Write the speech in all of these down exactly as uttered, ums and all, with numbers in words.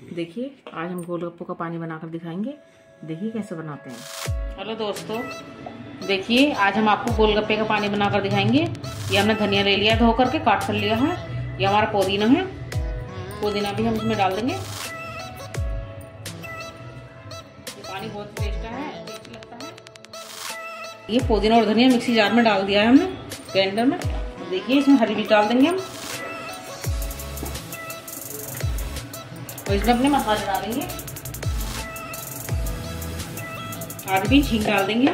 देखिए आज हम गोलगप्पों का पानी बनाकर दिखाएंगे। देखिए कैसे बनाते हैं। हेलो दोस्तों, देखिए आज हम आपको गोलगप्पे का पानी बनाकर दिखाएंगे। ये हमने धनिया ले लिया, धो करके काट कर लिया है। ये हमारा पुदीना है, पुदीना भी हम इसमें डाल देंगे। ये पानी बहुत टेस्ट है, टेस्टी लगता है। ये पुदीना और धनिया मिक्सी जार में डाल दिया है हमने, ग्राइंडर में। देखिए इसमें हरी मिर्च डाल देंगे हम, और इसमें अपने मसाले डालेंगे। आधी भी हींग डाल देंगे,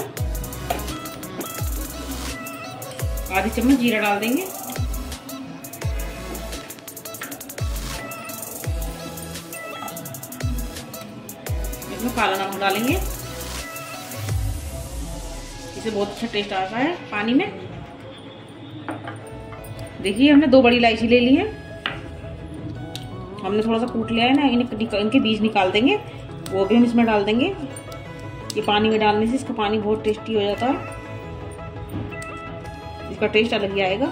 आधी चम्मच जीरा डाल देंगे, इसमें काला नमक डालेंगे। इसे बहुत अच्छा टेस्ट आता है पानी में। देखिए हमने दो बड़ी इलायची ले ली है, हमने थोड़ा सा कूट लिया है ना, इनके बीज निकाल देंगे, वो भी हम इसमें डाल देंगे। ये पानी में डालने से इसका पानी बहुत टेस्टी हो जाता है, इसका टेस्ट अलग ही आएगा।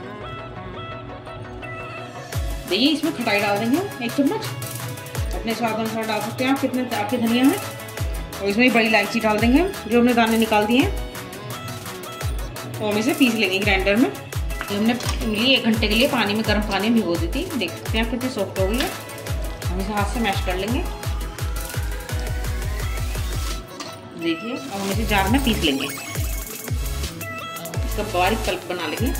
देखिए इसमें खटाई डाल देंगे एक चम्मच, अपने स्वाद अनुसार डाल सकते हैं आप कितने आपके धनिया है। और इसमें बड़ी इलायची डाल देंगे जो हमने दाने निकाल दिए हैं, और हम इसे पीस लेंगे ग्राइंडर में। हमने इमली एक घंटे के लिए पानी में, गर्म पानी में भिगो दी थी। देख सकते हैं आप कितनी सॉफ्ट हो गई है। हम इसे हाथ से मैश कर लेंगे। देखिए अब हम इसे जार में पीस लेंगे, इसका बारीक पल्प बना लेंगे।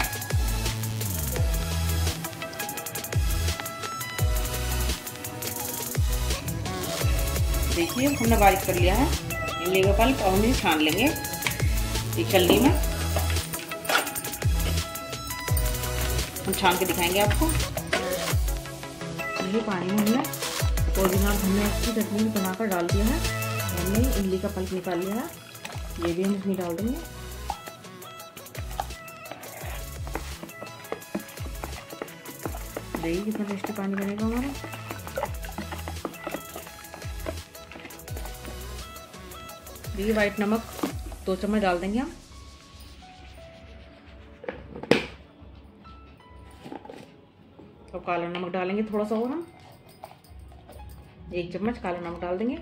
देखिए हमने बारीक कर लिया है इमली का पल्प, और हम इसे छान लेंगे एक छलनी में। हम छान के दिखाएंगे आपको। ये पानी में हमने पुदीना धनिया की चटनी बनाकर डाल दिया है, हमने इमली का पल्प निकाल लिया है, ये भी हम इसमें डाल देंगे। देखिए कितना टेस्टी पानी बनेगा हमारा। देखिए व्हाइट नमक दो चम्मच डाल देंगे हम, और काला नमक डालेंगे थोड़ा सा, और हम एक चम्मच काला नमक डाल देंगे।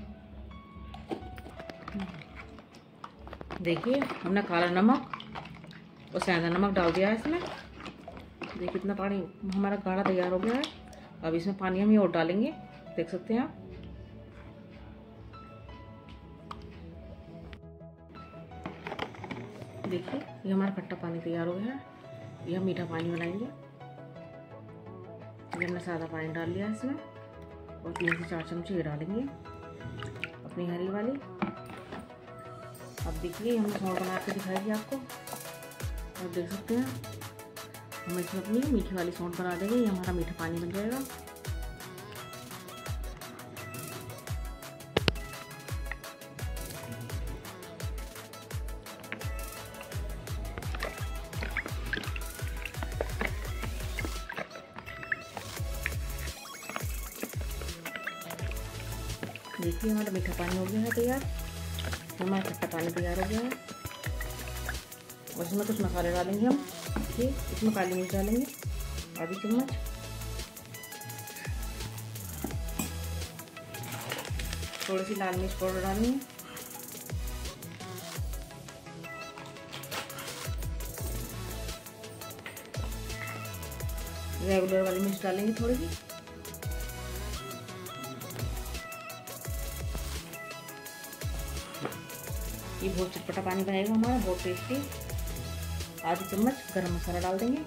देखिए हमने काला नमक और सेंधा नमक डाल दिया है इसमें। देखिए कितना पानी हमारा गाढ़ा तैयार हो गया है। अब इसमें पानी हम ये और डालेंगे, देख सकते हैं आप। देखिए ये हमारा खट्टा पानी तैयार हो गया है। ये हम मीठा पानी बनाएंगे। ये हमने सादा पानी डाल लिया है इसमें, और तीन से चार चम्मच ये डालेंगे अपनी हरी वाली। अब देखिए हमने सौंठ बना के दिखाएगी आपको, आप देख सकते हैं। हम इसमें अपनी मीठी वाली सौंठ बना देंगे, ये हमारा मीठा पानी बन जाएगा। देखिए हमारा मीठा पानी हो गया है तैयार, हमारा खट्टा पानी तैयार हो गया है। और इसमें कुछ मसाले डालेंगे हम। देखिए इसमें काली मिर्च डालेंगे आधी चम्मच, थोड़ी सी लाल मिर्च पाउडर डालेंगे, रेगुलर वाली मिर्च डालेंगे थोड़ी सी। ये बहुत चटपटा पानी बनेगा हमारा, बहुत टेस्टी। आधी चम्मच गरम मसाला डाल देंगे,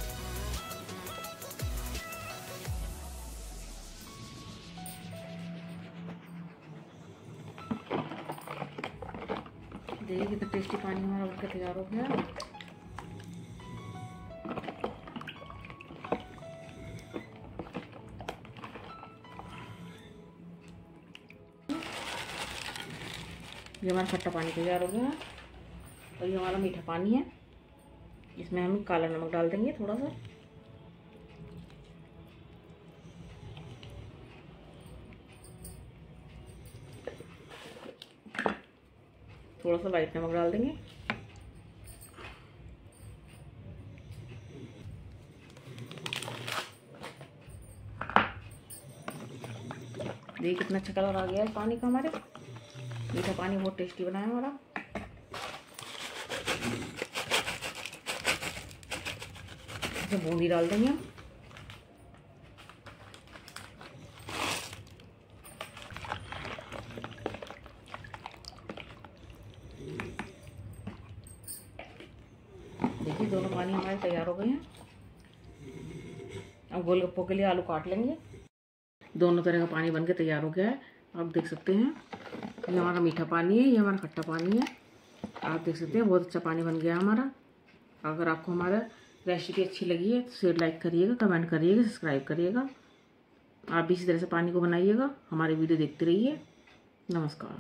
देखिए कितना टेस्टी पानी हमारा उठ कर तैयार हो गया। ये हमारा खट्टा पानी तैयार हो गया है, और ये हमारा मीठा पानी है। इसमें हम काला नमक डाल देंगे थोड़ा सा, थोड़ा सा व्हाइट नमक डाल देंगे, देखिए कितना अच्छा कलर आ गया है पानी का। हमारे मीठा पानी बहुत टेस्टी बना है हमारा। इसमें बूंदी डाल देंगे हम। देखिए दोनों पानी हमारे तैयार हो गए हैं। अब गोलगप्पों के लिए आलू काट लेंगे। दोनों तरह का पानी बनके तैयार हो गया है। आप देख सकते हैं ये हमारा मीठा पानी है, ये हमारा खट्टा पानी है। आप देख सकते हैं बहुत अच्छा पानी बन गया हमारा। अगर आपको हमारा रेसिपी अच्छी लगी है तो शेयर लाइक करिएगा, कमेंट करिएगा, सब्सक्राइब करिएगा। आप भी इसी तरह से पानी को बनाइएगा। हमारे वीडियो देखते रहिए। नमस्कार।